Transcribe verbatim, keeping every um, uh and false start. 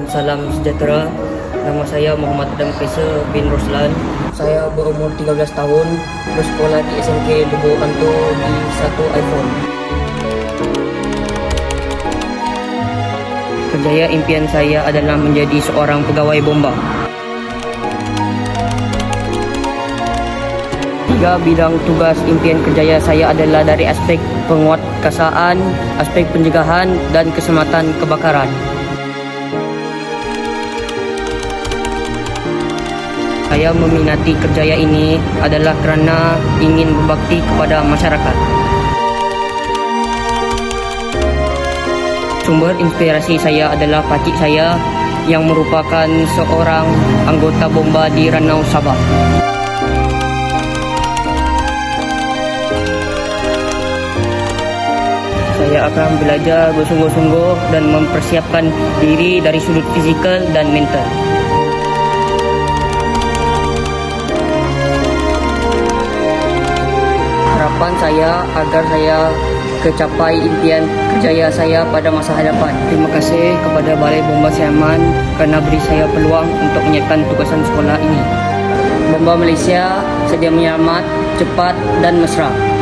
dan salam sejahtera. Nama saya Muhammad Adam Faisal bin Roslan. Saya berumur tiga belas tahun, bersekolah di S M K Lubu Kanto di satu iPhone. Kerjaya impian saya adalah menjadi seorang pegawai bomba. Tiga bidang tugas impian kerjaya saya adalah dari aspek penguatkuasaan, aspek pencegahan dan keselamatan kebakaran. Saya meminati kerjaya ini adalah kerana ingin berbakti kepada masyarakat. Sumber inspirasi saya adalah pakcik saya yang merupakan seorang anggota bomba di Ranau, Sabah. Saya akan belajar bersungguh-sungguh dan mempersiapkan diri dari sudut fizikal dan mental. Harapan saya agar saya kecapai impian kerjaya saya pada masa hadapan. Terima kasih kepada Balai Bomba Siaman kerana beri saya peluang untuk menyelesaikan tugasan sekolah ini. Bomba Malaysia sedia menyelamat, cepat dan mesra.